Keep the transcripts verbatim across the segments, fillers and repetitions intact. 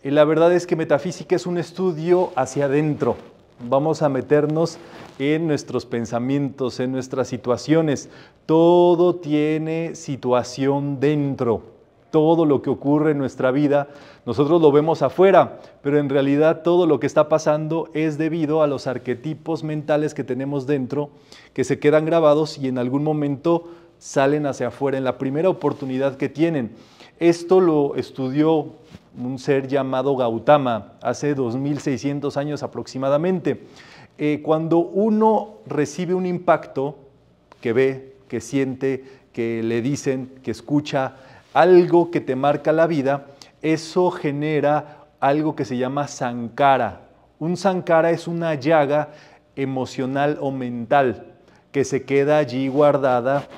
Y la verdad es que metafísica es un estudio hacia adentro. Vamos a meternos en nuestros pensamientos, en nuestras situaciones. Todo tiene situación dentro. Todo lo que ocurre en nuestra vida, nosotros lo vemos afuera, pero en realidad todo lo que está pasando es debido a los arquetipos mentales que tenemos dentro, que se quedan grabados y en algún momento salen hacia afuera, en la primera oportunidad que tienen. Esto lo estudió un ser llamado Gautama hace dos mil seiscientos años aproximadamente. Eh, cuando uno recibe un impacto que ve, que siente, que le dicen, que escucha, algo que te marca la vida, eso genera algo que se llama sankara. Un sankara es una llaga emocional o mental que se queda allí guardada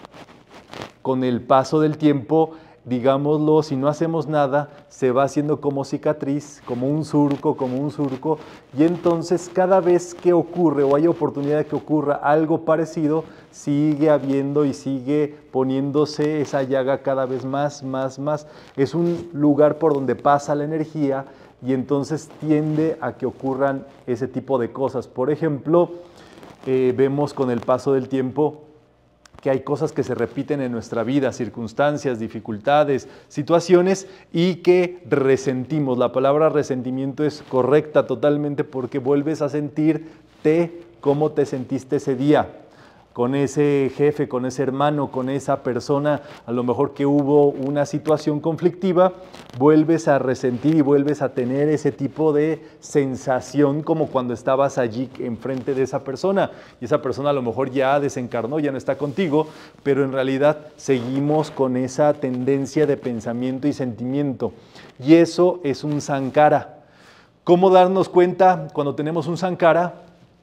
con el paso del tiempo. Digámoslo, si no hacemos nada, se va haciendo como cicatriz, como un surco, como un surco, y entonces cada vez que ocurre o hay oportunidad de que ocurra algo parecido, sigue habiendo y sigue poniéndose esa llaga cada vez más, más, más. Es un lugar por donde pasa la energía y entonces tiende a que ocurran ese tipo de cosas. Por ejemplo, eh, vemos con el paso del tiempo que hay cosas que se repiten en nuestra vida, circunstancias, dificultades, situaciones y que resentimos. La palabra resentimiento es correcta totalmente porque vuelves a sentirte como te sentiste ese día, con ese jefe, con ese hermano, con esa persona, a lo mejor que hubo una situación conflictiva, vuelves a resentir y vuelves a tener ese tipo de sensación como cuando estabas allí enfrente de esa persona. Y esa persona a lo mejor ya desencarnó, ya no está contigo, pero en realidad seguimos con esa tendencia de pensamiento y sentimiento. Y eso es un sankara. ¿Cómo darnos cuenta cuando tenemos un sankara?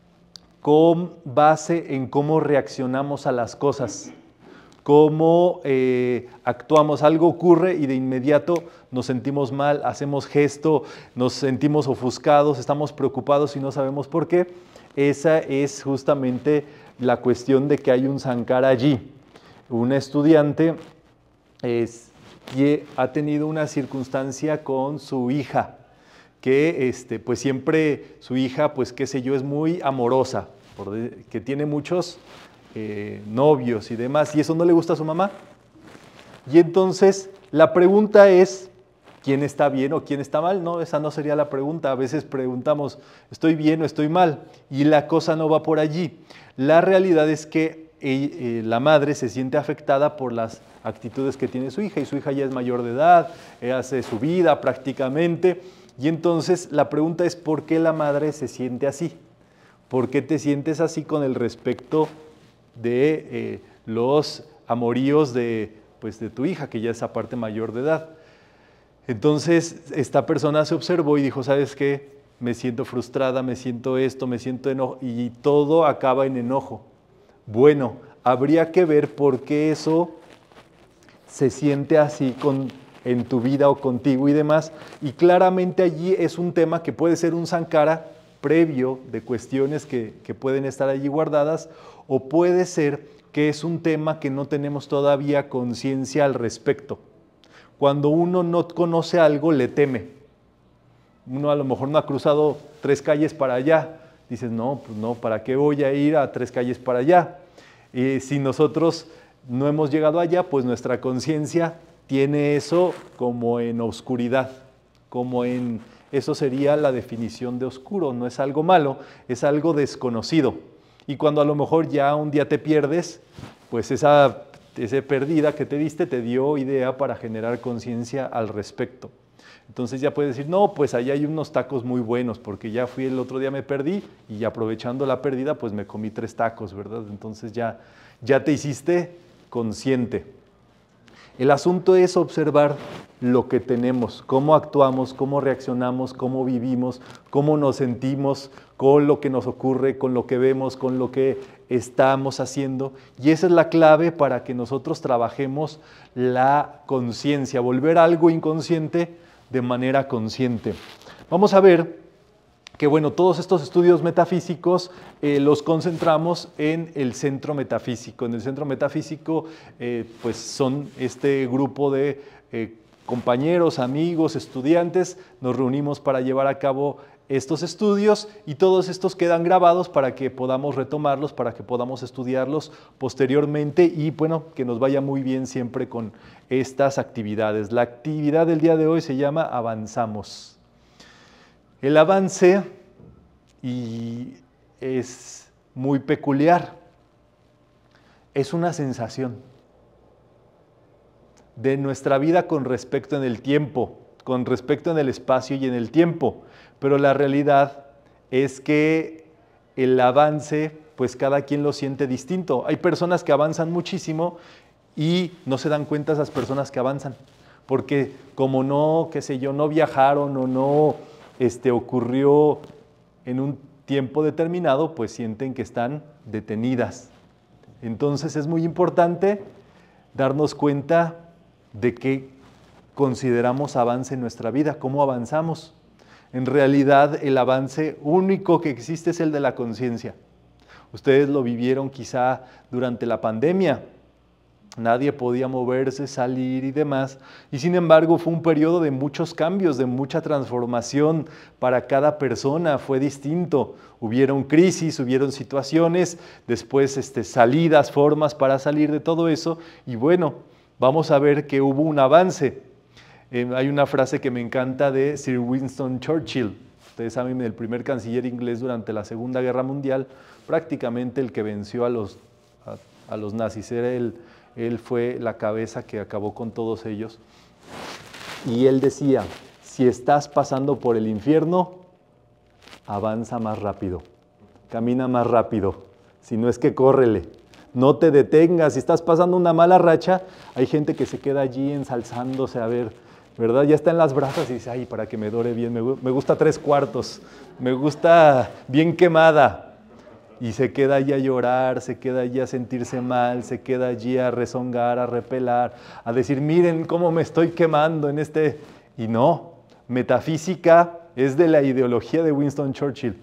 Con base en cómo reaccionamos a las cosas, cómo eh, actuamos. Algo ocurre y de inmediato nos sentimos mal, hacemos gesto, nos sentimos ofuscados, estamos preocupados y no sabemos por qué. Esa es justamente la cuestión de que hay un sankara allí. Un estudiante es, que ha tenido una circunstancia con su hija, que este, pues siempre su hija, pues qué sé yo, es muy amorosa, por de, que tiene muchos eh, novios y demás, y eso no le gusta a su mamá. Y entonces la pregunta es, ¿quién está bien o quién está mal? No, esa no sería la pregunta. A veces preguntamos, ¿estoy bien o estoy mal? Y la cosa no va por allí. La realidad es que eh, la madre se siente afectada por las actitudes que tiene su hija, y su hija ya es mayor de edad, eh, hace su vida prácticamente. Y entonces la pregunta es, ¿por qué la madre se siente así? ¿Por qué te sientes así con el respecto de eh, los amoríos de, pues, de tu hija, que ya es aparte mayor de edad? Entonces esta persona se observó y dijo, ¿sabes qué? Me siento frustrada, me siento esto, me siento enojo, y todo acaba en enojo. Bueno, habría que ver por qué eso se siente así con en tu vida o contigo y demás, y claramente allí es un tema que puede ser un sankara previo de cuestiones que, que pueden estar allí guardadas, o puede ser que es un tema que no tenemos todavía conciencia al respecto. Cuando uno no conoce algo, le teme. Uno a lo mejor no ha cruzado tres calles para allá, dices, no, pues no, ¿para qué voy a ir a tres calles para allá? Y si nosotros no hemos llegado allá, pues nuestra conciencia tiene eso como en oscuridad, como en, eso sería la definición de oscuro, no es algo malo, es algo desconocido. Y cuando a lo mejor ya un día te pierdes, pues esa, esa perdida que te diste te dio idea para generar conciencia al respecto. Entonces ya puedes decir, no, pues allá hay unos tacos muy buenos, porque ya fui el otro día, me perdí, y aprovechando la pérdida, pues me comí tres tacos, ¿verdad? Entonces ya, ya te hiciste consciente. El asunto es observar lo que tenemos, cómo actuamos, cómo reaccionamos, cómo vivimos, cómo nos sentimos con lo que nos ocurre, con lo que vemos, con lo que estamos haciendo. Y esa es la clave para que nosotros trabajemos la conciencia, volver algo inconsciente de manera consciente. Vamos a ver que bueno, todos estos estudios metafísicos eh, los concentramos en el centro metafísico. En el centro metafísico, eh, pues son este grupo de eh, compañeros, amigos, estudiantes, nos reunimos para llevar a cabo estos estudios y todos estos quedan grabados para que podamos retomarlos, para que podamos estudiarlos posteriormente y bueno, que nos vaya muy bien siempre con estas actividades. La actividad del día de hoy se llama Avanzamos. El avance y es muy peculiar, es una sensación de nuestra vida con respecto en el tiempo, con respecto en el espacio y en el tiempo. Pero la realidad es que el avance, pues cada quien lo siente distinto. Hay personas que avanzan muchísimo y no se dan cuenta esas personas que avanzan, porque como no, qué sé yo, no viajaron o no este, ocurrió en un tiempo determinado, pues sienten que están detenidas. Entonces es muy importante darnos cuenta de qué consideramos avance en nuestra vida, cómo avanzamos. En realidad, el avance único que existe es el de la conciencia. Ustedes lo vivieron quizá durante la pandemia. Nadie podía moverse, salir y demás. Y sin embargo, fue un periodo de muchos cambios, de mucha transformación. Para cada persona fue distinto. Hubieron crisis, hubieron situaciones, después este, salidas, formas para salir de todo eso. Y bueno, vamos a ver que hubo un avance. Eh, hay una frase que me encanta de Sir Winston Churchill. Ustedes saben, el primer canciller inglés durante la Segunda Guerra Mundial, prácticamente el que venció a los, a, a los nazis. Era él, él fue la cabeza que acabó con todos ellos. Y él decía, si estás pasando por el infierno, avanza más rápido, camina más rápido, si no es que córrele. No te detengas, si estás pasando una mala racha, hay gente que se queda allí ensalzándose a ver, ¿verdad? Ya está en las brasas y dice, ay, para que me dore bien, me, me gusta tres cuartos, me gusta bien quemada. Y se queda allí a llorar, se queda allí a sentirse mal, se queda allí a rezongar, a repelar, a decir, miren cómo me estoy quemando en este... Y no, metafísica es de la ideología de Winston Churchill.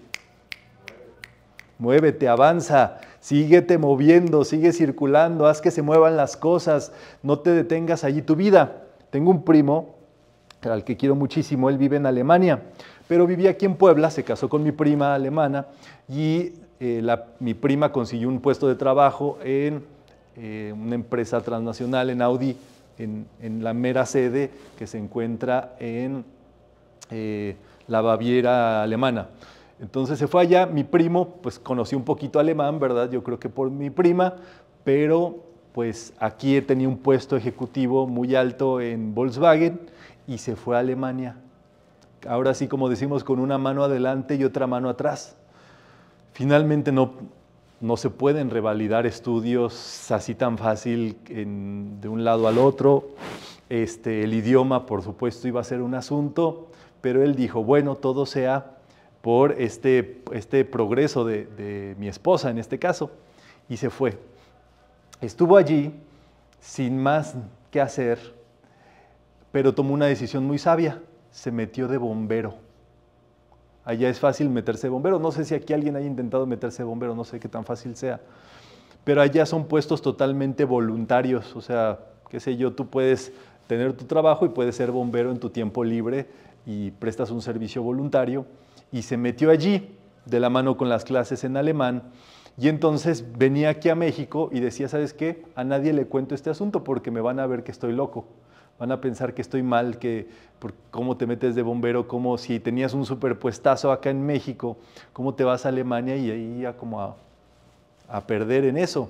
Muévete, avanza, síguete moviendo, sigue circulando, haz que se muevan las cosas, no te detengas allí tu vida. Tengo un primo, al que quiero muchísimo, él vive en Alemania, pero vivía aquí en Puebla, se casó con mi prima alemana y eh, la, mi prima consiguió un puesto de trabajo en eh, una empresa transnacional, en Audi, en, en la mera sede que se encuentra en eh, la Baviera alemana. Entonces se fue allá, mi primo, pues conocí un poquito alemán, ¿verdad? Yo creo que por mi prima, pero pues aquí tenía un puesto ejecutivo muy alto en Volkswagen y se fue a Alemania. Ahora sí, como decimos, con una mano adelante y otra mano atrás. Finalmente no, no se pueden revalidar estudios así tan fácil en, de un lado al otro. Este, el idioma, por supuesto, iba a ser un asunto, pero él dijo, bueno, todo sea por este, este progreso de, de mi esposa en este caso, y se fue. Estuvo allí sin más que hacer, pero tomó una decisión muy sabia, se metió de bombero. Allá es fácil meterse de bombero, no sé si aquí alguien haya intentado meterse de bombero, no sé qué tan fácil sea, pero allá son puestos totalmente voluntarios, o sea, qué sé yo, tú puedes tener tu trabajo y puedes ser bombero en tu tiempo libre y prestas un servicio voluntario, y se metió allí de la mano con las clases en alemán y entonces venía aquí a México y decía, ¿sabes qué? A nadie le cuento este asunto porque me van a ver que estoy loco, van a pensar que estoy mal, que por cómo te metes de bombero, como si tenías un superpuestazo acá en México, cómo te vas a Alemania y ahí ya como a, a perder en eso.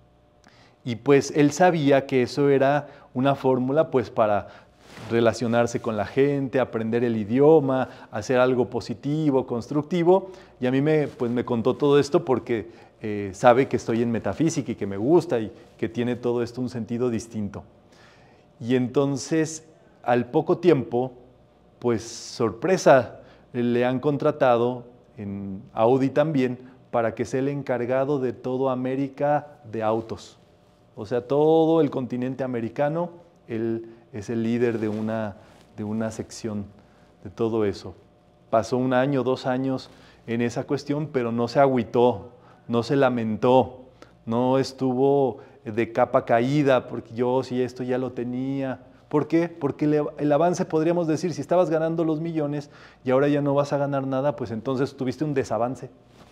Y pues él sabía que eso era una fórmula pues para relacionarse con la gente, aprender el idioma, hacer algo positivo, constructivo, y a mí me, pues me contó todo esto porque eh, sabe que estoy en metafísica y que me gusta y que tiene todo esto un sentido distinto. Y entonces, al poco tiempo, pues sorpresa, le han contratado en Audi también para que sea el encargado de toda América de autos. O sea, todo el continente americano, él es el líder de una, de una sección de todo eso. Pasó un año, dos años en esa cuestión, pero no se agüitó, no se lamentó, no estuvo de capa caída, porque yo si esto ya lo tenía, ¿Por qué? Porque el, el avance, podríamos decir, si estabas ganando los millones y ahora ya no vas a ganar nada, pues entonces tuviste un desavance.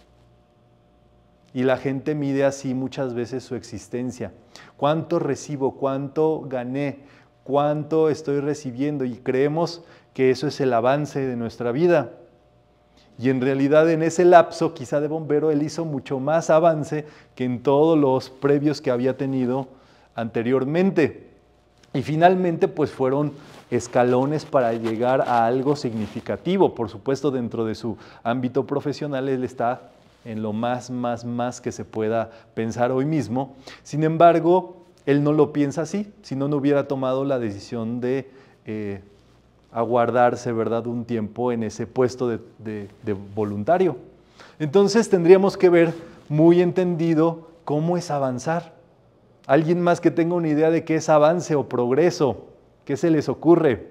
Y la gente mide así muchas veces su existencia. ¿Cuánto recibo? ¿Cuánto gané? ¿Cuánto estoy recibiendo? Y creemos que eso es el avance de nuestra vida. Y en realidad en ese lapso, quizá de bombero, él hizo mucho más avance que en todos los previos que había tenido anteriormente. Y finalmente, pues fueron escalones para llegar a algo significativo. Por supuesto, dentro de su ámbito profesional, él está en lo más, más, más que se pueda pensar hoy mismo. Sin embargo, él no lo piensa así, si no, no hubiera tomado la decisión de eh, aguardarse, ¿verdad?, un tiempo en ese puesto de, de, de voluntario. Entonces tendríamos que ver muy entendido cómo es avanzar. ¿Alguien más que tenga una idea de qué es avance o progreso? ¿Qué se les ocurre?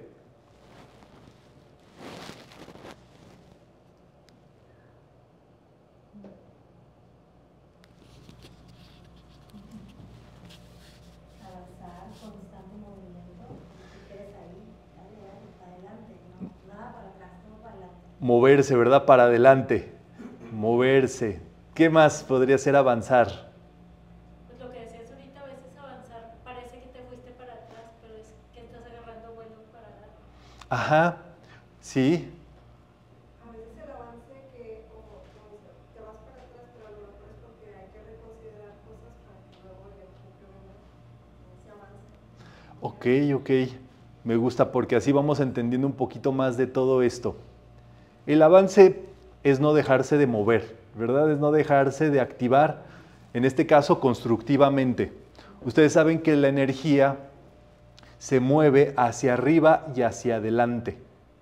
Avanzar, constante movimiento, si quieres ahí, dale, dale, para adelante, no, nada para atrás, no para adelante. Moverse, ¿verdad? Para adelante. Moverse. ¿Qué más podría ser avanzar? Pues lo que decías ahorita, a veces avanzar parece que te fuiste para atrás, pero es que estás agarrando vuelo para adelante. Ajá, sí. A veces el avance que como, como te vas para atrás, pero a lo mejor es porque hay que reconsiderar cosas para que luego ya ese avance. Ok, ok. Me gusta porque así vamos entendiendo un poquito más de todo esto. El avance es no dejarse de mover, ¿verdad? Es no dejarse de activar, en este caso constructivamente. Ustedes saben que la energía se mueve hacia arriba y hacia adelante.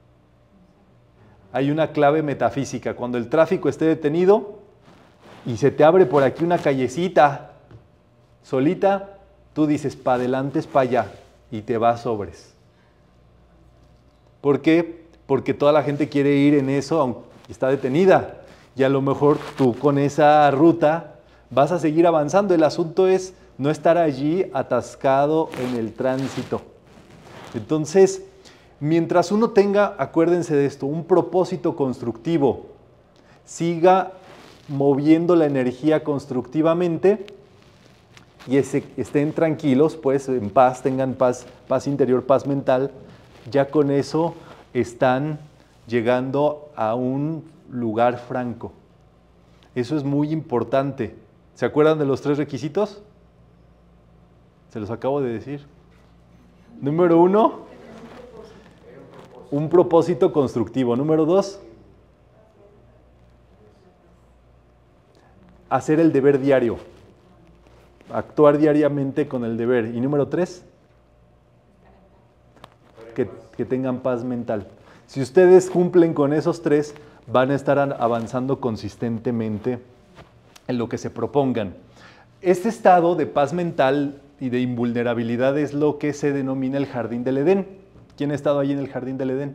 Hay una clave metafísica. Cuando el tráfico esté detenido y se te abre por aquí una callecita solita, tú dices, para adelante es para allá, y te vas sobres. ¿Por qué? Porque toda la gente quiere ir en eso, aunque está detenida. Y a lo mejor tú con esa ruta vas a seguir avanzando. El asunto es no estar allí atascado en el tránsito. Entonces, mientras uno tenga, acuérdense de esto, un propósito constructivo, siga moviendo la energía constructivamente y ese, estén tranquilos, pues en paz, tengan paz, paz interior, paz mental, ya con eso están llegando a un lugar franco. Eso es muy importante. ¿Se acuerdan de los tres requisitos? Se los acabo de decir. Número uno, un propósito constructivo. Número dos, hacer el deber diario. Actuar diariamente con el deber. Y número tres, que, que tengan paz mental. Si ustedes cumplen con esos tres, van a estar avanzando consistentemente en lo que se propongan. Este estado de paz mental y de invulnerabilidad es lo que se denomina el jardín del Edén. ¿Quién ha estado allí en el jardín del Edén?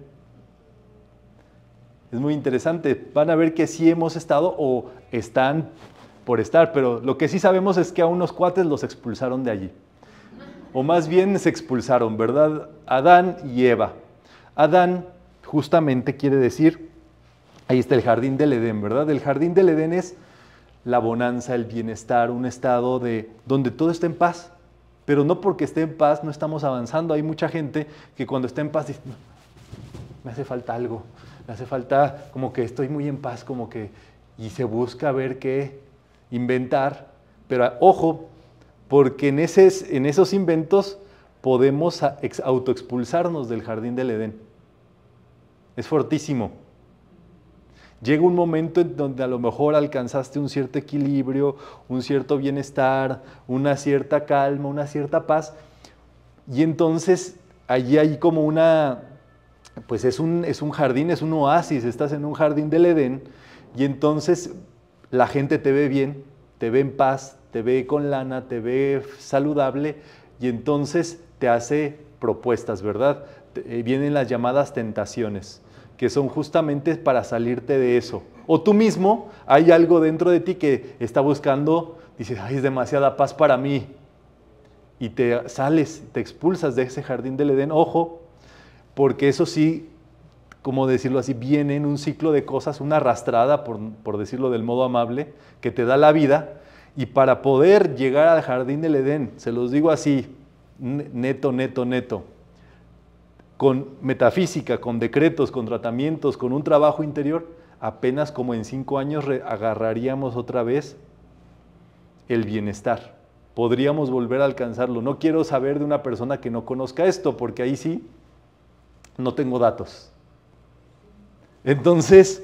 Es muy interesante. Van a ver que sí hemos estado o están por estar, pero lo que sí sabemos es que a unos cuates los expulsaron de allí. O más bien se expulsaron, ¿verdad? Adán y Eva. Adán justamente quiere decir, ahí está el jardín del Edén, ¿verdad? El jardín del Edén es la bonanza, el bienestar, un estado de donde todo está en paz. Pero no porque esté en paz no estamos avanzando. Hay mucha gente que cuando está en paz dice, no, me hace falta algo, me hace falta como que estoy muy en paz, como que, y se busca ver qué inventar. Pero ojo, porque en, ese, en esos inventos podemos autoexpulsarnos del jardín del Edén. Es fortísimo. Llega un momento en donde a lo mejor alcanzaste un cierto equilibrio, un cierto bienestar, una cierta calma, una cierta paz, y entonces allí hay como una, pues es un, es un jardín, es un oasis, estás en un jardín del Edén, y entonces la gente te ve bien, te ve en paz, te ve con lana, te ve saludable, y entonces te hace propuestas, ¿verdad? Te, vienen las llamadas tentaciones, que son justamente para salirte de eso. O tú mismo, hay algo dentro de ti que está buscando, dices, ay, es demasiada paz para mí. y te sales, te expulsas de ese jardín del Edén, ojo, porque eso sí, como decirlo así, viene en un ciclo de cosas, una arrastrada, por, por decirlo del modo amable, que te da la vida, y para poder llegar al jardín del Edén, se los digo así, neto, neto, neto, con metafísica, con decretos, con tratamientos, con un trabajo interior, apenas como en cinco años agarraríamos otra vez el bienestar. Podríamos volver a alcanzarlo. No quiero saber de una persona que no conozca esto, porque ahí sí no tengo datos. Entonces,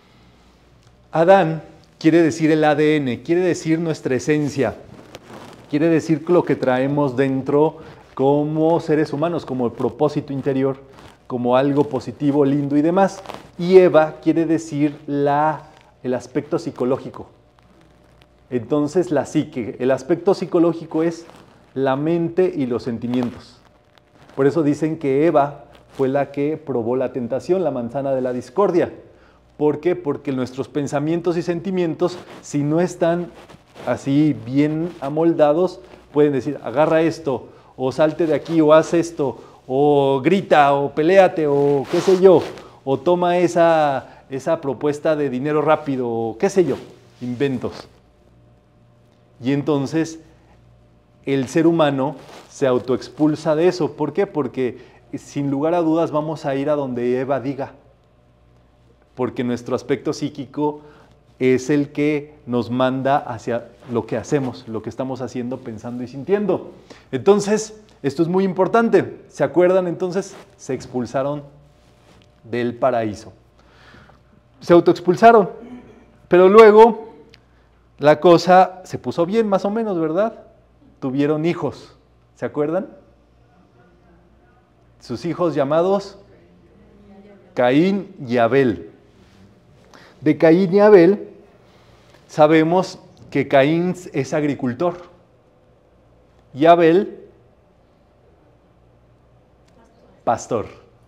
Adán quiere decir el A D N, quiere decir nuestra esencia, quiere decir lo que traemos dentro como seres humanos, como el propósito interior, como algo positivo, lindo y demás. Y Eva quiere decir la, el aspecto psicológico. Entonces, la psique, el aspecto psicológico es la mente y los sentimientos. Por eso dicen que Eva fue la que probó la tentación, la manzana de la discordia. ¿Por qué? Porque nuestros pensamientos y sentimientos, si no están así bien amoldados, pueden decir, agarra esto, o salte de aquí, o haz esto, o grita, o peléate, o qué sé yo, o toma esa, esa propuesta de dinero rápido, o qué sé yo, inventos. Y entonces el ser humano se autoexpulsa de eso. ¿Por qué? Porque sin lugar a dudas vamos a ir a donde Eva diga. Porque nuestro aspecto psíquico es el que nos manda hacia lo que hacemos, lo que estamos haciendo, pensando y sintiendo. Entonces, esto es muy importante. ¿Se acuerdan? Entonces, se expulsaron del paraíso. Se autoexpulsaron. Pero luego la cosa se puso bien, más o menos, ¿verdad? Tuvieron hijos. ¿Se acuerdan? Sus hijos llamados Caín y Abel. De Caín y Abel sabemos que Caín es agricultor y Abel pastor.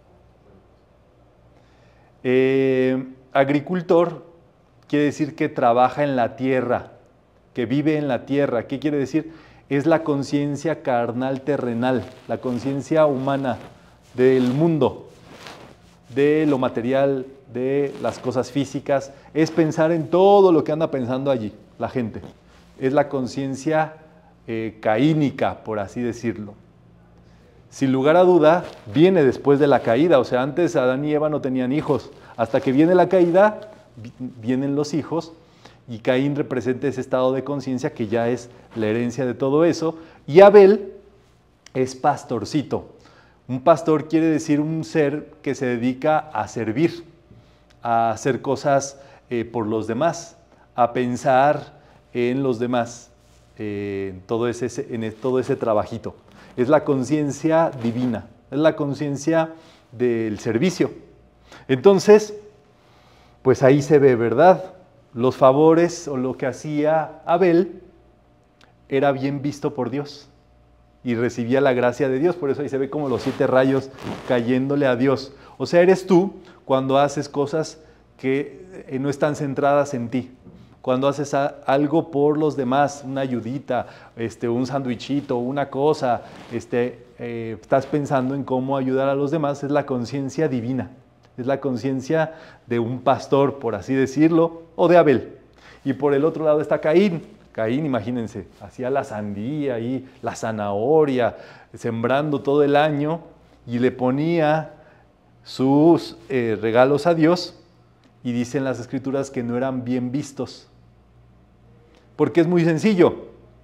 Eh, agricultor quiere decir que trabaja en la tierra, que vive en la tierra. ¿Qué quiere decir? Es la conciencia carnal terrenal, la conciencia humana del mundo, de lo material, de las cosas físicas. Es pensar en todo lo que anda pensando allí la gente. Es la conciencia eh, caínica, por así decirlo. Sin lugar a duda, viene después de la caída. O sea, antes Adán y Eva no tenían hijos. Hasta que viene la caída, vienen los hijos, y Caín representa ese estado de conciencia que ya es la herencia de todo eso, y Abel es pastorcito. Un pastor quiere decir un ser que se dedica a servir, a hacer cosas eh, por los demás, a pensar en los demás, eh, en, todo ese, en todo ese trabajito. Es la conciencia divina, es la conciencia del servicio. Entonces, pues ahí se ve, ¿verdad? Los favores o lo que hacía Abel era bien visto por Dios y recibía la gracia de Dios. Por eso ahí se ve como los siete rayos cayéndole a Dios. O sea, eres tú cuando haces cosas que no están centradas en ti. Cuando haces algo por los demás, una ayudita, este, un sandwichito, una cosa, este, eh, estás pensando en cómo ayudar a los demás, es la conciencia divina. Es la conciencia de un pastor, por así decirlo, o de Abel. Y por el otro lado está Caín. Caín, imagínense, hacía la sandía y la zanahoria, sembrando todo el año, y le ponía sus eh, regalos a Dios, y dicen las Escrituras que no eran bien vistos. Porque es muy sencillo.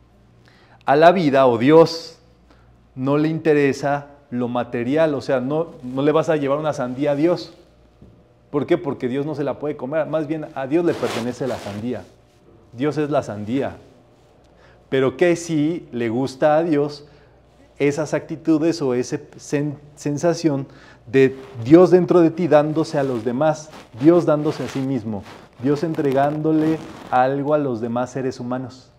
A la vida o Dios no le interesa lo material, o sea, no, no le vas a llevar una sandía a Dios. ¿Por qué? Porque Dios no se la puede comer, más bien a Dios le pertenece la sandía. Dios es la sandía. Pero que sí le gusta a Dios esas actitudes o esa sen sensación de Dios dentro de ti dándose a los demás, Dios dándose a sí mismo, Dios entregándole algo a los demás seres humanos.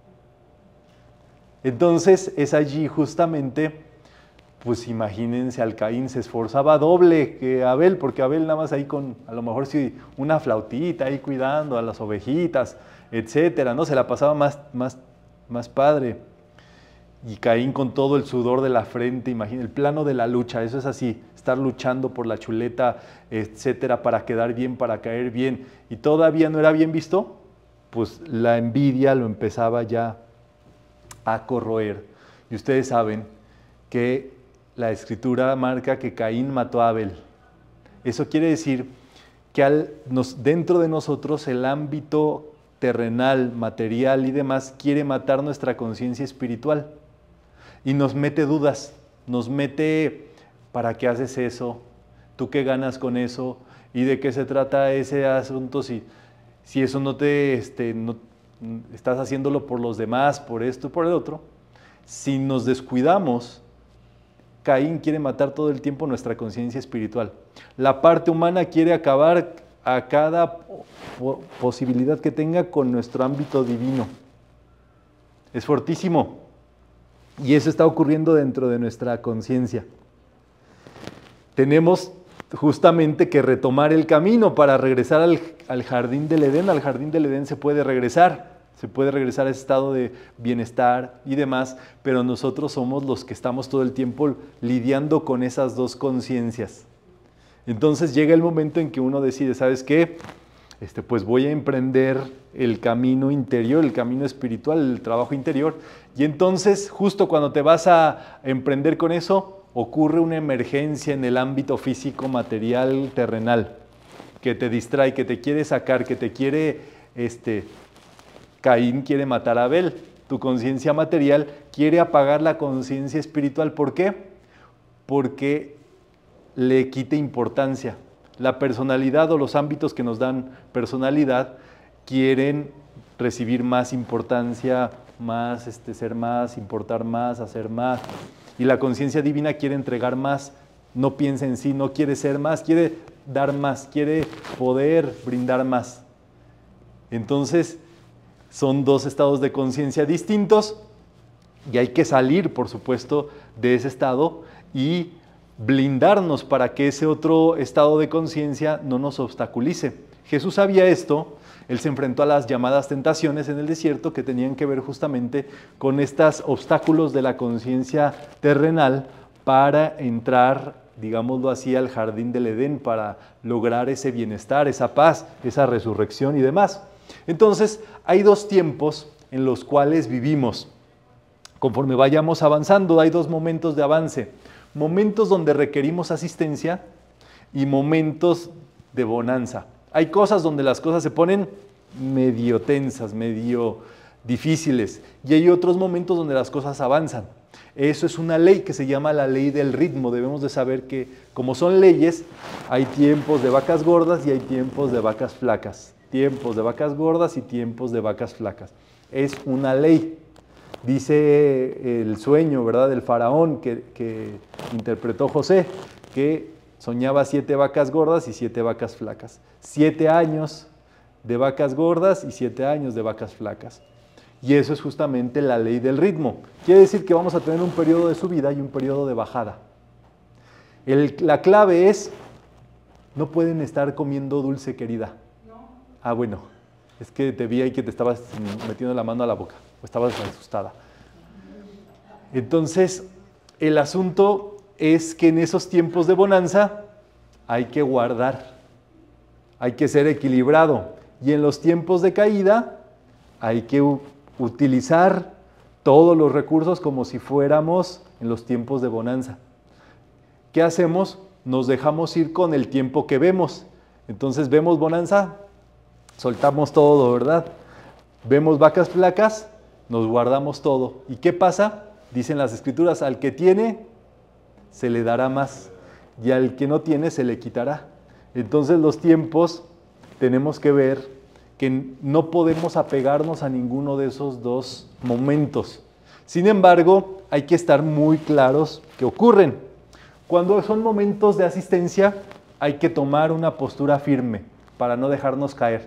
Entonces es allí justamente, pues imagínense, al Caín se esforzaba doble que Abel, porque Abel nada más ahí con, a lo mejor sí, una flautita ahí cuidando a las ovejitas, etcétera, ¿no? Se la pasaba más, más, más padre. Y Caín con todo el sudor de la frente, imagina, el plano de la lucha, eso es así, estar luchando por la chuleta, etcétera, para quedar bien, para caer bien, y todavía no era bien visto, pues la envidia lo empezaba ya a corroer. Y ustedes saben que la Escritura marca que Caín mató a Abel. Eso quiere decir que al, nos, dentro de nosotros el ámbito terrenal, material y demás quiere matar nuestra conciencia espiritual. Y nos mete dudas, nos mete, ¿para qué haces eso? ¿Tú qué ganas con eso? ¿Y de qué se trata ese asunto? Si, si eso no te, este, no, estás haciéndolo por los demás, por esto y por el otro. Si nos descuidamos, Caín quiere matar todo el tiempo nuestra conciencia espiritual. La parte humana quiere acabar a cada posibilidad que tenga con nuestro ámbito divino. Es fortísimo. Y eso está ocurriendo dentro de nuestra conciencia. Tenemos justamente que retomar el camino para regresar al, al jardín del Edén. Al jardín del Edén se puede regresar, se puede regresar a ese estado de bienestar y demás, pero nosotros somos los que estamos todo el tiempo lidiando con esas dos conciencias. Entonces llega el momento en que uno decide, ¿sabes qué? Este, pues voy a emprender el camino interior, el camino espiritual, el trabajo interior. Y entonces, justo cuando te vas a emprender con eso, ocurre una emergencia en el ámbito físico, material, terrenal, que te distrae, que te quiere sacar, que te quiere, este, Caín quiere matar a Abel. Tu conciencia material quiere apagar la conciencia espiritual. ¿Por qué? Porque le quite importancia. La personalidad o los ámbitos que nos dan personalidad quieren recibir más importancia, más, este, ser más, importar más, hacer más. Y la conciencia divina quiere entregar más, no piensa en sí, no quiere ser más, quiere dar más, quiere poder brindar más. Entonces, son dos estados de conciencia distintos y hay que salir, por supuesto, de ese estado y blindarnos para que ese otro estado de conciencia no nos obstaculice. Jesús sabía esto, él se enfrentó a las llamadas tentaciones en el desierto que tenían que ver justamente con estos obstáculos de la conciencia terrenal para entrar, digámoslo así, al jardín del Edén, para lograr ese bienestar, esa paz, esa resurrección y demás. Entonces, hay dos tiempos en los cuales vivimos. Conforme vayamos avanzando, hay dos momentos de avance. Momentos donde requerimos asistencia y momentos de bonanza. Hay cosas donde las cosas se ponen medio tensas, medio difíciles, y hay otros momentos donde las cosas avanzan. Eso es una ley que se llama la ley del ritmo. Debemos de saber que, como son leyes, hay tiempos de vacas gordas y hay tiempos de vacas flacas. Tiempos de vacas gordas y tiempos de vacas flacas. Es una ley. Dice el sueño, ¿verdad?, del faraón que, que interpretó José, que soñaba siete vacas gordas y siete vacas flacas. Siete años de vacas gordas y siete años de vacas flacas. Y eso es justamente la ley del ritmo. Quiere decir que vamos a tener un periodo de subida y un periodo de bajada. El, la clave es, no pueden estar comiendo dulce, querida. No. Ah, bueno, es que te vi ahí que te estabas metiendo la mano a la boca, o estabas asustada. Entonces, el asunto es que en esos tiempos de bonanza hay que guardar, hay que ser equilibrado. Y en los tiempos de caída hay que utilizar todos los recursos como si fuéramos en los tiempos de bonanza. ¿Qué hacemos? Nos dejamos ir con el tiempo que vemos. Entonces vemos bonanza, soltamos todo, ¿verdad? Vemos vacas flacas, nos guardamos todo. ¿Y qué pasa? Dicen las Escrituras, al que tiene, se le dará más, y al que no tiene, se le quitará. Entonces los tiempos tenemos que ver que no podemos apegarnos a ninguno de esos dos momentos. Sin embargo, hay que estar muy claros que ocurren. Cuando son momentos de asistencia, hay que tomar una postura firme para no dejarnos caer.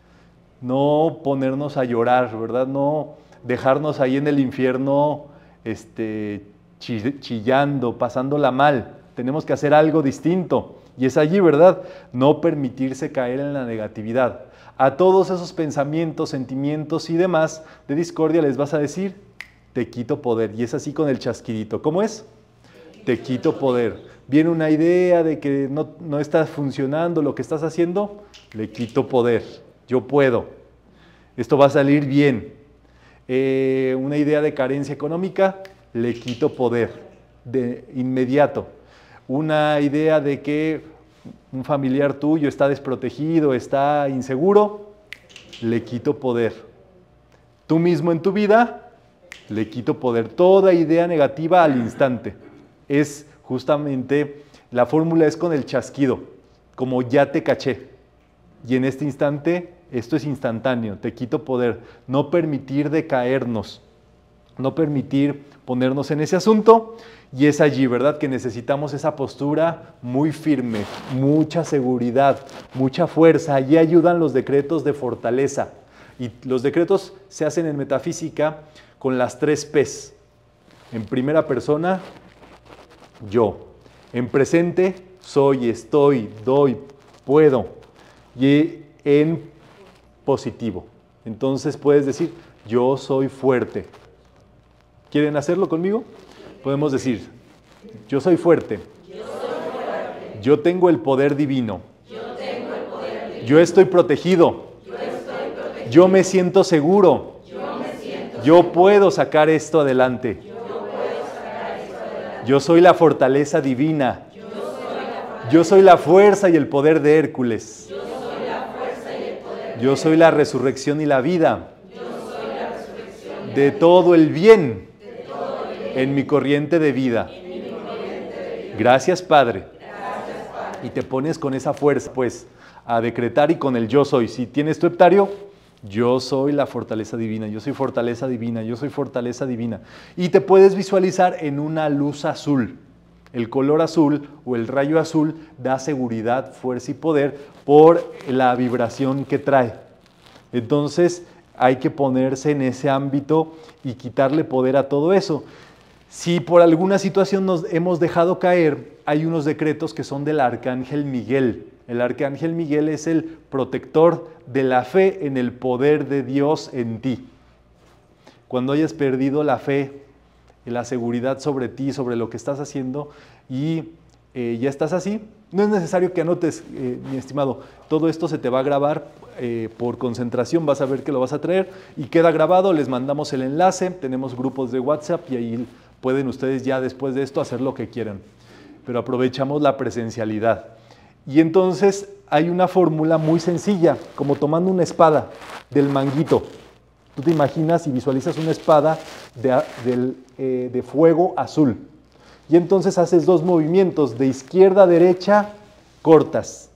No ponernos a llorar, ¿verdad? No dejarnos ahí en el infierno este, chillando, pasándola mal. Tenemos que hacer algo distinto. Y es allí, ¿verdad? No permitirse caer en la negatividad. A todos esos pensamientos, sentimientos y demás de discordia les vas a decir, te quito poder. Y es así con el chasquidito. ¿Cómo es? Te quito poder. Viene una idea de que no, no está funcionando lo que estás haciendo, le quito poder. Yo puedo. Esto va a salir bien. Eh, una idea de carencia económica, le quito poder de inmediato. Una idea de que un familiar tuyo está desprotegido, está inseguro, le quito poder. Tú mismo en tu vida, le quito poder. Toda idea negativa al instante. Es justamente, la fórmula es con el chasquido, como ya te caché. Y en este instante, esto es instantáneo, te quito poder. No permitir decaernos, no permitir ponernos en ese asunto. Y es allí, ¿verdad?, que necesitamos esa postura muy firme, mucha seguridad, mucha fuerza. Allí ayudan los decretos de fortaleza. Y los decretos se hacen en metafísica con las tres P's. En primera persona, yo. En presente, soy, estoy, doy, puedo. Y en positivo. Entonces puedes decir, yo soy fuerte. ¿Quieren hacerlo conmigo? Podemos decir, yo soy fuerte. Yo soy fuerte. Yo tengo el poder divino. Yo tengo el poder divino. Yo estoy protegido. Yo estoy protegido. Yo me siento seguro. Yo me siento Yo puedo sacar esto adelante. Yo puedo sacar esto adelante. Yo soy la fortaleza divina. Yo soy la fuerza. Yo soy la fuerza y el poder de Hércules. Yo soy la fuerza y el poder. Yo soy la resurrección y la vida Yo soy la resurrección de todo el bien en mi corriente de vida. Gracias, Padre. Y te pones con esa fuerza, pues, a decretar y con el yo soy. Si tienes tu heptario, yo soy la fortaleza divina, yo soy fortaleza divina, yo soy fortaleza divina. Y te puedes visualizar en una luz azul. El color azul o el rayo azul da seguridad, fuerza y poder por la vibración que trae. Entonces hay que ponerse en ese ámbito y quitarle poder a todo eso. Si por alguna situación nos hemos dejado caer, hay unos decretos que son del Arcángel Miguel. El Arcángel Miguel es el protector de la fe en el poder de Dios en ti. Cuando hayas perdido la fe, la seguridad sobre ti, sobre lo que estás haciendo y eh, ya estás así, no es necesario que anotes, eh, mi estimado, todo esto se te va a grabar eh, por concentración, vas a ver que lo vas a traer y queda grabado, les mandamos el enlace, tenemos grupos de WhatsApp y ahí pueden ustedes ya después de esto hacer lo que quieran, pero aprovechamos la presencialidad. Y entonces hay una fórmula muy sencilla, como tomando una espada del manguito. Tú te imaginas y visualizas una espada de, de, eh, de fuego azul. Y entonces haces dos movimientos, de izquierda a derecha, cortas.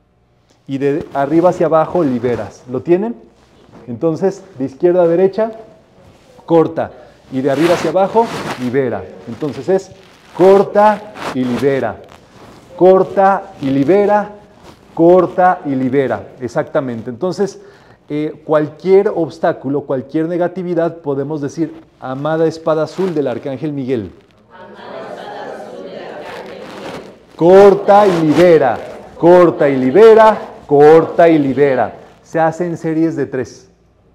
Y de arriba hacia abajo, liberas. ¿Lo tienen? Entonces, de izquierda a derecha, corta. Y de arriba hacia abajo, libera. Entonces es corta y libera. Corta y libera, corta y libera. Exactamente. Entonces, eh, cualquier obstáculo, cualquier negatividad, podemos decir, amada espada azul del Arcángel Miguel. Amada espada azul del Arcángel Miguel. Corta y libera, corta y libera, corta y libera. Se hace en series de tres.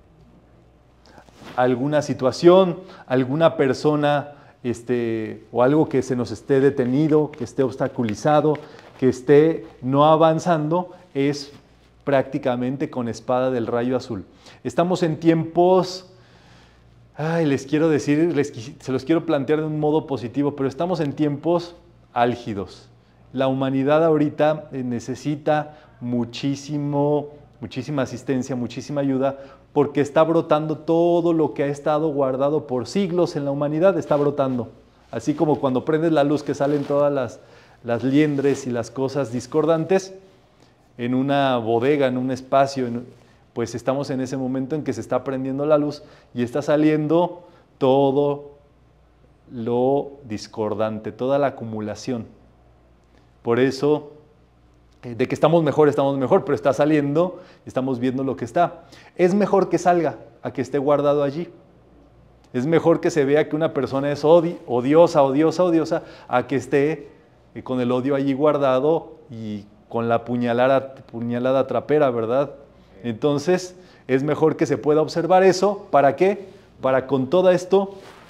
Alguna situación, alguna persona este, o algo que se nos esté detenido, que esté obstaculizado, que esté no avanzando, es prácticamente con espada del rayo azul. Estamos en tiempos, ay, les quiero decir, les, se los quiero plantear de un modo positivo, pero estamos en tiempos álgidos. La humanidad ahorita necesita muchísimo, muchísima asistencia, muchísima ayuda, porque está brotando todo lo que ha estado guardado por siglos en la humanidad, está brotando. Así como cuando prendes la luz que salen todas las, las liendres y las cosas discordantes en una bodega, en un espacio, en, pues estamos en ese momento en que se está prendiendo la luz y está saliendo todo lo discordante, toda la acumulación. Por eso, de que estamos mejor, estamos mejor, pero está saliendo, estamos viendo lo que está. Es mejor que salga a que esté guardado allí. Es mejor que se vea que una persona es odi odiosa, odiosa, odiosa, a que esté con el odio allí guardado y con la puñalada, puñalada trapera, ¿verdad? Entonces, es mejor que se pueda observar eso. ¿Para qué? Para con todo esto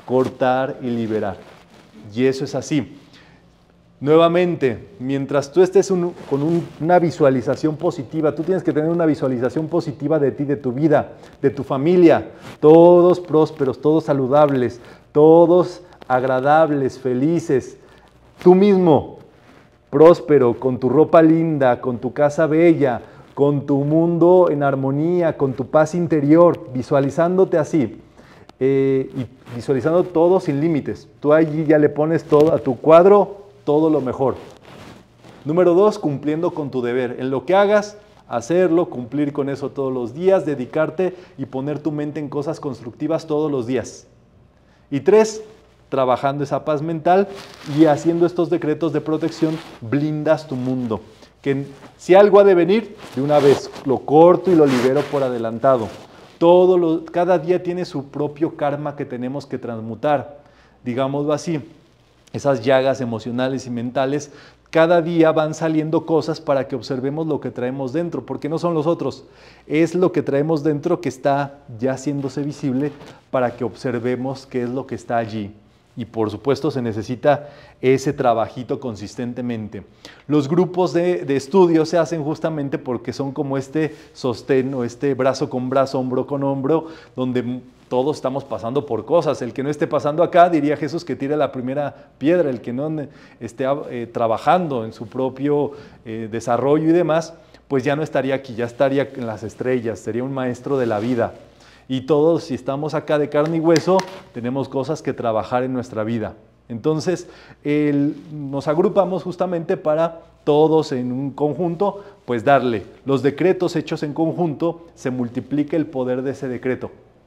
cortar y liberar. Y eso es así. Nuevamente, mientras tú estés un, con un, una visualización positiva, tú tienes que tener una visualización positiva de ti, de tu vida, de tu familia, todos prósperos, todos saludables, todos agradables, felices, tú mismo, próspero, con tu ropa linda, con tu casa bella, con tu mundo en armonía, con tu paz interior, visualizándote así. Eh, y visualizando todo sin límites. Tú allí ya le pones todo a tu cuadro, todo lo mejor. Número dos, cumpliendo con tu deber. En lo que hagas, hacerlo, cumplir con eso todos los días, dedicarte y poner tu mente en cosas constructivas todos los días. Y tres, trabajando esa paz mental y haciendo estos decretos de protección, blindas tu mundo. Que si algo ha de venir, de una vez lo corto y lo libero por adelantado. Todo lo, cada día tiene su propio karma que tenemos que transmutar, digámoslo así. Esas llagas emocionales y mentales, cada día van saliendo cosas para que observemos lo que traemos dentro, porque no son los otros, es lo que traemos dentro que está ya haciéndose visible para que observemos qué es lo que está allí. Y por supuesto se necesita ese trabajito consistentemente. Los grupos de, de estudio se hacen justamente porque son como este sostén o este brazo con brazo, hombro con hombro, donde todos estamos pasando por cosas. El que no esté pasando acá, diría Jesús, que tire la primera piedra. El que no esté eh, trabajando en su propio eh, desarrollo y demás, pues ya no estaría aquí, ya estaría en las estrellas, sería un maestro de la vida. Y todos, si estamos acá de carne y hueso, tenemos cosas que trabajar en nuestra vida. Entonces, el, nos agrupamos justamente para todos en un conjunto, pues darle los decretos hechos en conjunto, se multiplica el poder de ese decreto.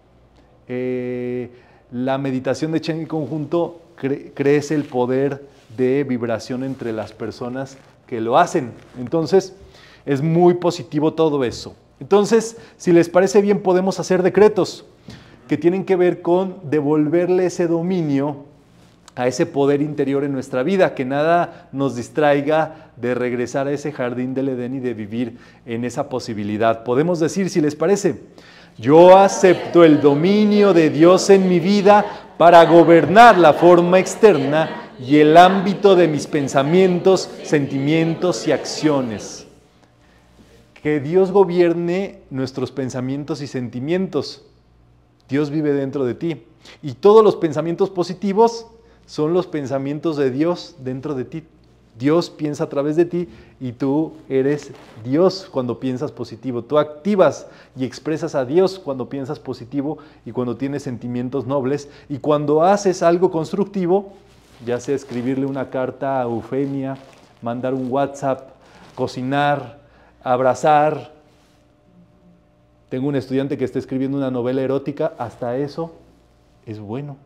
Eh, la meditación de hecha en conjunto cre crece el poder de vibración entre las personas que lo hacen. Entonces, es muy positivo todo eso. Entonces, si les parece bien, podemos hacer decretos que tienen que ver con devolverle ese dominio a ese poder interior en nuestra vida, que nada nos distraiga de regresar a ese jardín del Edén y de vivir en esa posibilidad. Podemos decir, si les parece, yo acepto el dominio de Dios en mi vida para gobernar la forma externa y el ámbito de mis pensamientos, sentimientos y acciones. Que Dios gobierne nuestros pensamientos y sentimientos. Dios vive dentro de ti. Y todos los pensamientos positivos son los pensamientos de Dios dentro de ti. Dios piensa a través de ti y tú eres Dios cuando piensas positivo. Tú activas y expresas a Dios cuando piensas positivo y cuando tienes sentimientos nobles. Y cuando haces algo constructivo, ya sea escribirle una carta a Eufemia, mandar un WhatsApp, cocinar, abrazar. Tengo un estudiante que está escribiendo una novela erótica, hasta eso es bueno.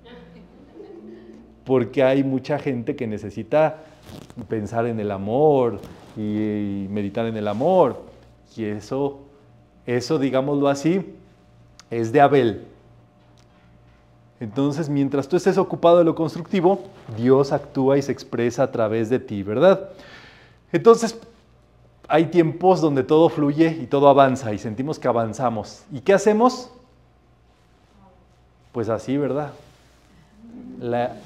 Porque hay mucha gente que necesita pensar en el amor y, y meditar en el amor. Y eso, eso, digámoslo así, es de Abel. Entonces, mientras tú estés ocupado de lo constructivo, Dios actúa y se expresa a través de ti, ¿verdad? Entonces, hay tiempos donde todo fluye y todo avanza y sentimos que avanzamos. ¿Y qué hacemos? Pues así, ¿verdad? La,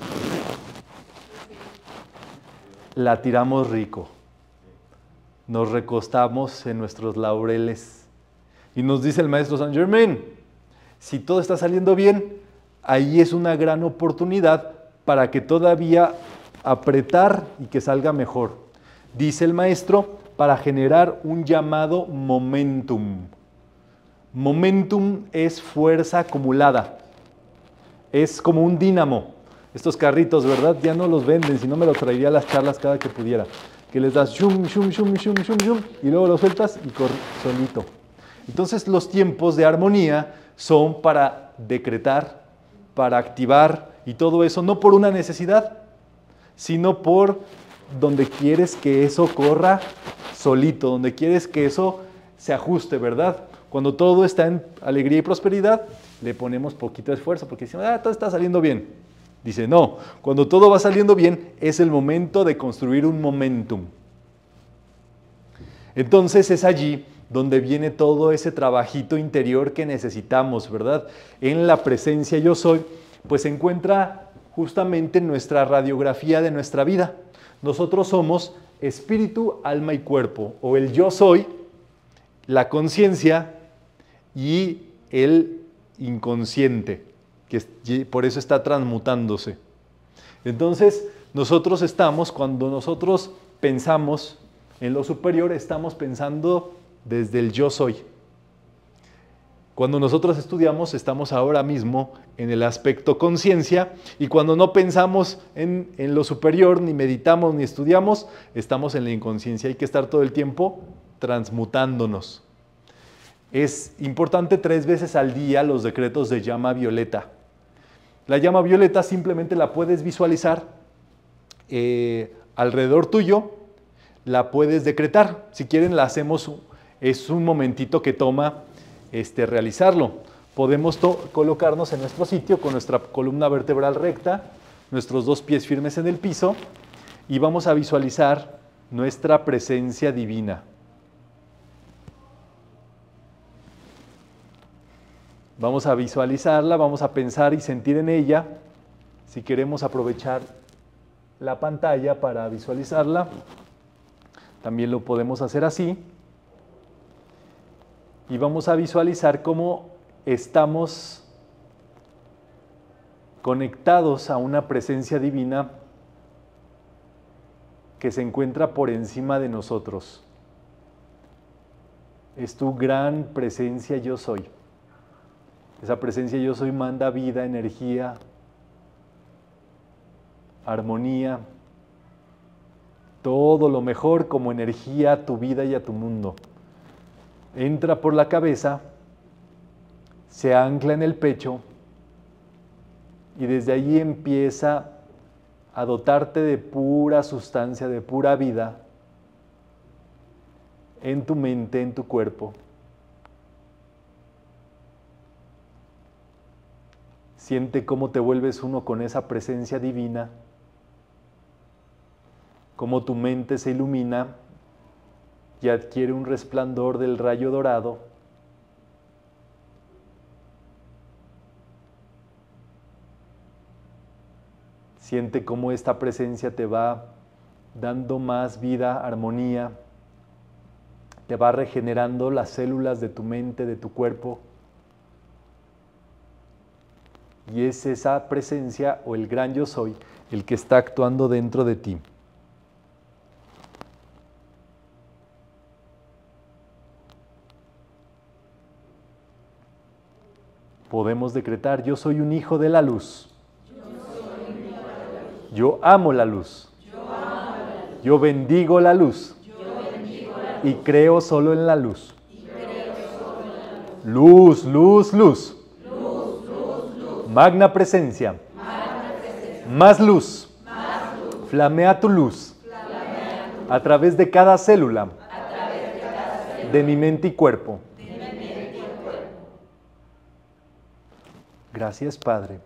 la tiramos rico. Nos recostamos en nuestros laureles. Y nos dice el maestro Saint Germain, si todo está saliendo bien, ahí es una gran oportunidad para que todavía apretar y que salga mejor. Dice el maestro, para generar un llamado momentum. Momentum es fuerza acumulada. Es como un dínamo. Estos carritos, ¿verdad? Ya no los venden, si no me los traería a las charlas cada que pudiera. Que les das shum, shum, shum, shum, shum, shum, y luego lo sueltas y corre solito. Entonces los tiempos de armonía son para decretar, para activar y todo eso, no por una necesidad, sino por donde quieres que eso corra solito, donde quieres que eso se ajuste, ¿verdad? Cuando todo está en alegría y prosperidad, le ponemos poquito esfuerzo porque decimos, ah, todo está saliendo bien. Dice, no, cuando todo va saliendo bien, es el momento de construir un momentum. Entonces es allí donde viene todo ese trabajito interior que necesitamos, ¿verdad? En la presencia yo soy, pues se encuentra justamente en nuestra radiografía de nuestra vida. Nosotros somos espíritu, alma y cuerpo, o el yo soy, la conciencia y el inconsciente, que por eso está transmutándose. Entonces, nosotros estamos, cuando nosotros pensamos en lo superior, estamos pensando desde el yo soy. Cuando nosotros estudiamos, estamos ahora mismo en el aspecto conciencia, y cuando no pensamos en, en lo superior, ni meditamos, ni estudiamos, estamos en la inconsciencia. Hay que estar todo el tiempo transmutándonos. Es importante tres veces al día los decretos de llama violeta. La llama violeta simplemente la puedes visualizar eh, alrededor tuyo, la puedes decretar. Si quieren la hacemos, es un momentito que toma este, realizarlo. Podemos colocarnos en nuestro sitio con nuestra columna vertebral recta, nuestros dos pies firmes en el piso, y vamos a visualizar nuestra presencia divina. Vamos a visualizarla, vamos a pensar y sentir en ella. Si queremos aprovechar la pantalla para visualizarla, también lo podemos hacer así. Y vamos a visualizar cómo estamos conectados a una presencia divina que se encuentra por encima de nosotros. Es tu gran presencia yo soy. Esa presencia yo soy manda vida, energía, armonía, todo lo mejor como energía a tu vida y a tu mundo. Entra por la cabeza, se ancla en el pecho y desde allí empieza a dotarte de pura sustancia, de pura vida en tu mente, en tu cuerpo. Siente cómo te vuelves uno con esa presencia divina, cómo tu mente se ilumina y adquiere un resplandor del rayo dorado. Siente cómo esta presencia te va dando más vida, armonía, te va regenerando las células de tu mente, de tu cuerpo. Y es esa presencia o el gran yo soy el que está actuando dentro de ti. Podemos decretar: yo soy un hijo de la luz. Yo amo la luz. Yo bendigo la luz. Y creo solo en la luz. Luz, luz, luz. Magna presencia. Más luz. Flamea tu luz. A través de cada célula de mi mente y cuerpo. Gracias, Padre.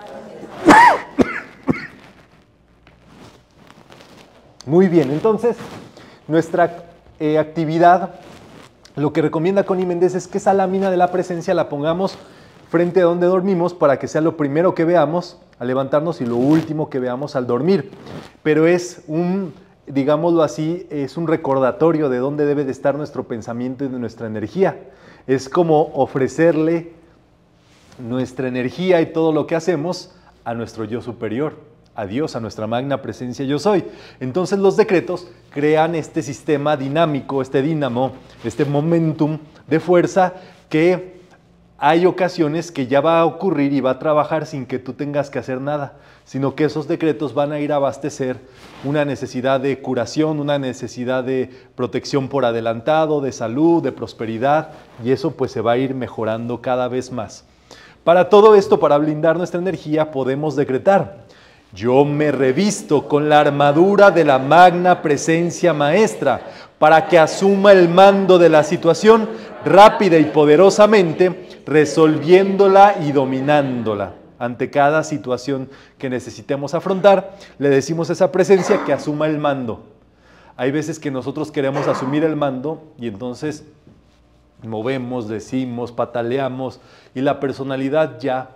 Muy bien, entonces, nuestra eh, actividad, lo que recomienda Connie Méndez es que esa lámina de la presencia la pongamos frente a donde dormimos para que sea lo primero que veamos al levantarnos y lo último que veamos al dormir. Pero es un, digámoslo así, es un recordatorio de dónde debe de estar nuestro pensamiento y de nuestra energía. Es como ofrecerle nuestra energía y todo lo que hacemos a nuestro yo superior, a Dios, a nuestra magna presencia yo soy. Entonces los decretos crean este sistema dinámico, este dínamo, este momentum de fuerza que hay ocasiones que ya va a ocurrir y va a trabajar sin que tú tengas que hacer nada, sino que esos decretos van a ir a abastecer una necesidad de curación, una necesidad de protección por adelantado, de salud, de prosperidad, y eso pues se va a ir mejorando cada vez más. Para todo esto, para blindar nuestra energía, podemos decretar: yo me revisto con la armadura de la magna presencia maestra para que asuma el mando de la situación rápida y poderosamente, resolviéndola y dominándola. Ante cada situación que necesitemos afrontar, le decimos a esa presencia que asuma el mando. Hay veces que nosotros queremos asumir el mando y entonces movemos, decimos, pataleamos y la personalidad ya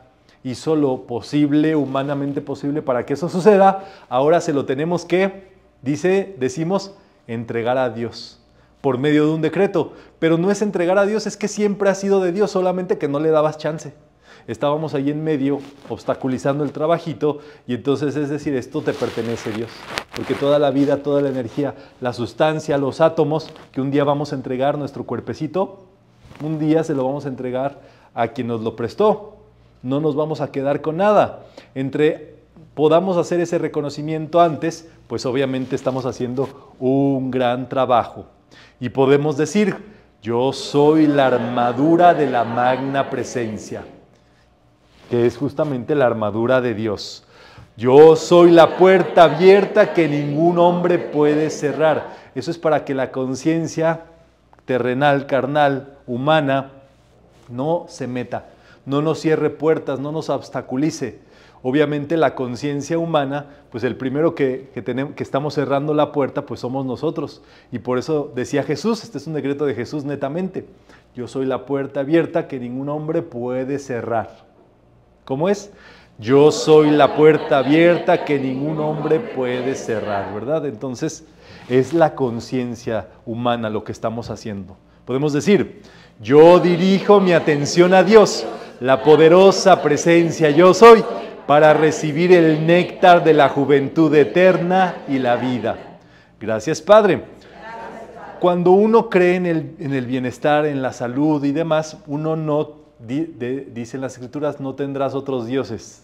hizo lo posible, humanamente posible, para que eso suceda. Ahora se lo tenemos que, dice, decimos, entregar a Dios por medio de un decreto. Pero no es entregar a Dios, es que siempre ha sido de Dios, solamente que no le dabas chance. Estábamos ahí en medio, obstaculizando el trabajito, y entonces es decir, esto te pertenece, Dios. Porque toda la vida, toda la energía, la sustancia, los átomos, que un día vamos a entregar nuestro cuerpecito, un día se lo vamos a entregar a quien nos lo prestó. No nos vamos a quedar con nada. Entre podamos hacer ese reconocimiento antes, pues obviamente estamos haciendo un gran trabajo. Y podemos decir, yo soy la armadura de la magna presencia, que es justamente la armadura de Dios. Yo soy la puerta abierta que ningún hombre puede cerrar. Eso es para que la conciencia terrenal, carnal, humana, no se meta, no nos cierre puertas, no nos obstaculice. Obviamente la conciencia humana, pues el primero que, que, tenemos, que estamos cerrando la puerta, pues somos nosotros. Y por eso decía Jesús, este es un decreto de Jesús netamente, yo soy la puerta abierta que ningún hombre puede cerrar. ¿Cómo es? Yo soy la puerta abierta que ningún hombre puede cerrar, ¿verdad? Entonces, es la conciencia humana lo que estamos haciendo. Podemos decir, yo dirijo mi atención a Dios, la poderosa presencia yo soy, para recibir el néctar de la juventud eterna y la vida. Gracias, Padre. Cuando uno cree en el, en el bienestar, en la salud y demás, uno no Di, de, dicen las escrituras, no tendrás otros dioses.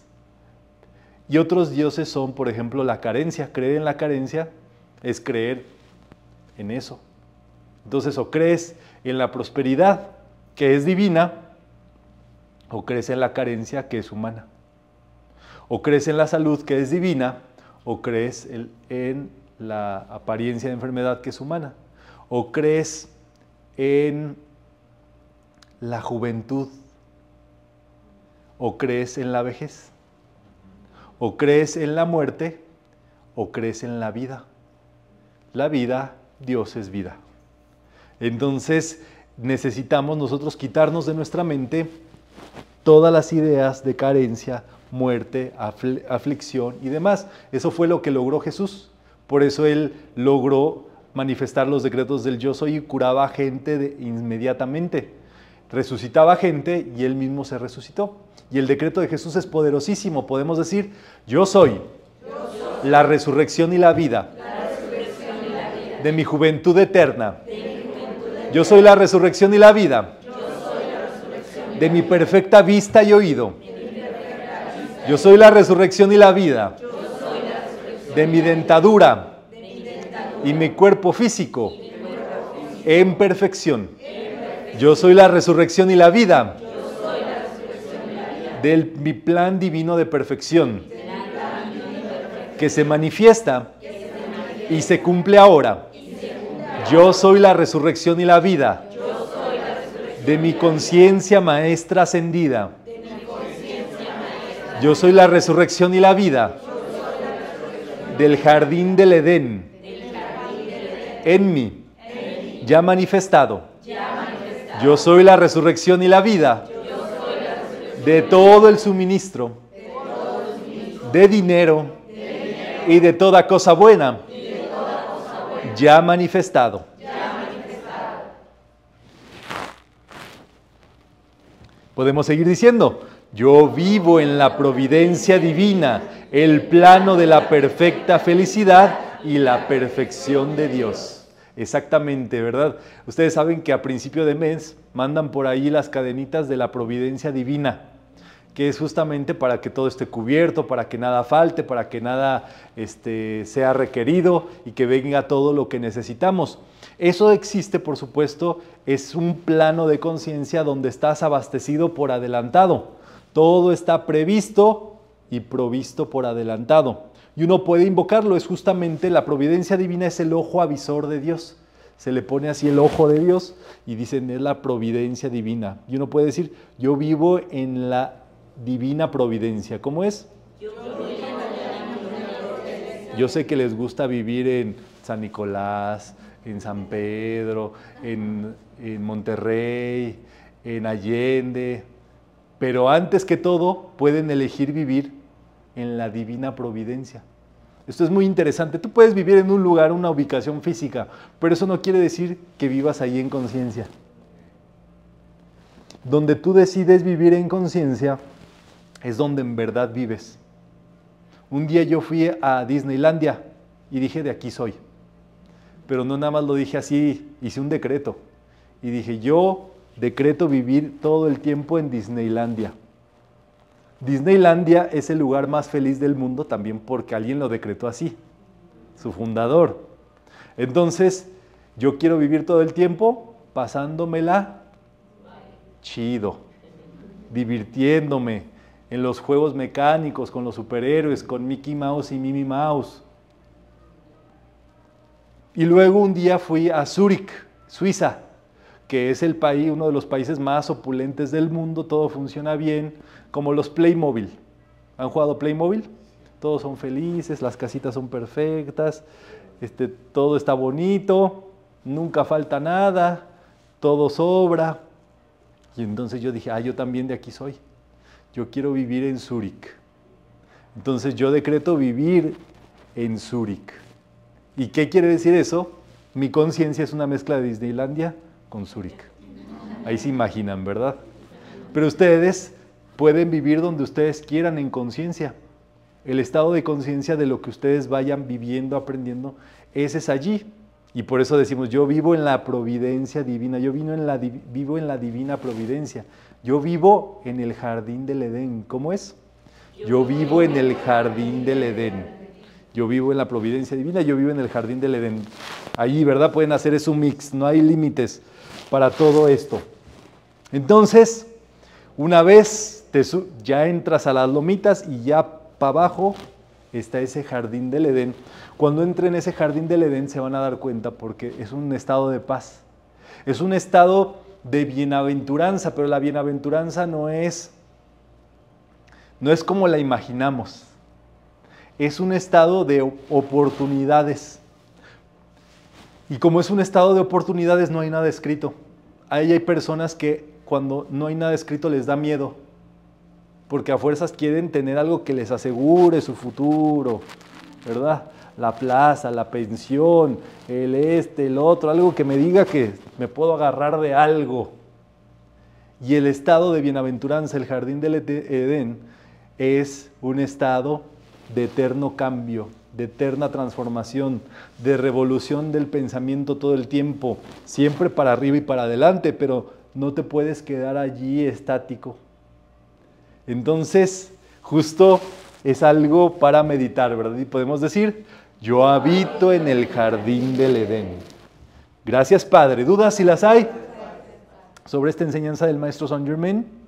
Y otros dioses son, por ejemplo, la carencia. Creer en la carencia es creer en eso. Entonces, o crees en la prosperidad, que es divina, o crees en la carencia, que es humana. O crees en la salud, que es divina, o crees en, en la apariencia de enfermedad, que es humana. O crees en la juventud, o crees en la vejez, o crees en la muerte, o crees en la vida. La vida, Dios es vida. Entonces necesitamos nosotros quitarnos de nuestra mente todas las ideas de carencia, muerte, afl- aflicción y demás. Eso fue lo que logró Jesús. Por eso Él logró manifestar los decretos del yo soy y curaba a gente de, inmediatamente. Resucitaba gente y Él mismo se resucitó. Y el decreto de Jesús es poderosísimo. Podemos decir, yo soy, yo soy la resurrección y la vida, la resurrección y la vida de mi juventud eterna. De mi juventud eterna. Yo soy la resurrección y la vida, yo soy la resurrección y de mi perfecta vista y oído. De mi perfecta vista yo soy la resurrección y la vida, yo soy la resurrección de mi dentadura, de mi dentadura y mi cuerpo físico, y mi cuerpo físico en perfección. Yo soy la resurrección y la vida, yo soy la resurrección y la vida de mi plan divino de perfección, de plan divino de perfección que, se manifiesta, que se manifiesta y se cumple ahora. Y se cumple ahora. Yo soy la resurrección y la vida, yo soy la resurrección de mi conciencia maestra ascendida, de mi conciencia maestra. Yo soy la resurrección y la vida, yo soy la resurrección del jardín del Edén, del jardín del Edén en mí, en mí ya manifestado. Yo soy la resurrección y la vida de todo el suministro, de dinero y de toda cosa buena, ya manifestado. Podemos seguir diciendo, yo vivo en la providencia divina, el plano de la perfecta felicidad y la perfección de Dios. Exactamente, ¿verdad? Ustedes saben que a principio de mes mandan por ahí las cadenitas de la providencia divina, que es justamente para que todo esté cubierto, para que nada falte, para que nada este, sea requerido y que venga todo lo que necesitamos. Eso existe, por supuesto, es un plano de conciencia donde estás abastecido por adelantado. Todo está previsto y provisto por adelantado. Y uno puede invocarlo, es justamente la providencia divina, es el ojo avisor de Dios. Se le pone así el ojo de Dios y dicen, es la providencia divina. Y uno puede decir, yo vivo en la divina providencia. ¿Cómo es? Yo, yo sé que les gusta vivir en San Nicolás, en San Pedro, en, en Monterrey, en Allende, Pero antes que todo, pueden elegir vivir en la divina providencia. Esto es muy interesante. Tú puedes vivir en un lugar, una ubicación física, pero eso no quiere decir que vivas ahí en conciencia. Donde tú decides vivir en conciencia es donde en verdad vives. Un día yo fui a Disneylandia y dije, de aquí soy. Pero no nada más lo dije así, hice un decreto. Y dije, yo decreto vivir todo el tiempo en Disneylandia. Disneylandia es el lugar más feliz del mundo también porque alguien lo decretó así, su fundador. Entonces, yo quiero vivir todo el tiempo pasándomela chido, divirtiéndome en los juegos mecánicos, con los superhéroes, con Mickey Mouse y Minnie Mouse. Y luego un día fui a Zúrich, Suiza, que es el país, uno de los países más opulentes del mundo, todo funciona bien, como los Playmobil. ¿Han jugado Playmobil? Todos son felices, las casitas son perfectas, este, todo está bonito, nunca falta nada, todo sobra. Y entonces yo dije, ah, yo también de aquí soy. Yo quiero vivir en Zúrich. Entonces yo decreto vivir en Zúrich. ¿Y qué quiere decir eso? Mi conciencia es una mezcla de Disneylandia con Zúrich. Ahí se imaginan, ¿verdad? Pero ustedes pueden vivir donde ustedes quieran en conciencia. El estado de conciencia de lo que ustedes vayan viviendo, aprendiendo, ese es allí. Y por eso decimos, yo vivo en la providencia divina, yo vivo en la, vivo en la divina providencia. Yo vivo en el jardín del Edén. ¿Cómo es? Yo vivo en el jardín del Edén. Yo vivo en la providencia divina, yo vivo en el jardín del Edén. Ahí, ¿verdad? Pueden hacer eso un mix, no hay límites para todo esto. Entonces, una vez te ya entras a las lomitas y ya para abajo está ese jardín del Edén. Cuando entren en ese jardín del Edén se van a dar cuenta porque es un estado de paz. Es un estado de bienaventuranza, pero la bienaventuranza no es, no es como la imaginamos. Es un estado de oportunidades. Y como es un estado de oportunidades, no hay nada escrito. Ahí hay personas que cuando no hay nada escrito les da miedo, porque a fuerzas quieren tener algo que les asegure su futuro, ¿verdad? La plaza, la pensión, el este, el otro, algo que me diga que me puedo agarrar de algo. Y el estado de bienaventuranza, el jardín del Edén, es un estado de eterno cambio, de eterna transformación, de revolución del pensamiento todo el tiempo, siempre para arriba y para adelante, pero no te puedes quedar allí estático. Entonces, justo es algo para meditar, ¿verdad? Y podemos decir, yo habito en el jardín del Edén. Gracias, Padre. ¿Dudas si las hay sobre esta enseñanza del Maestro Saint Germain?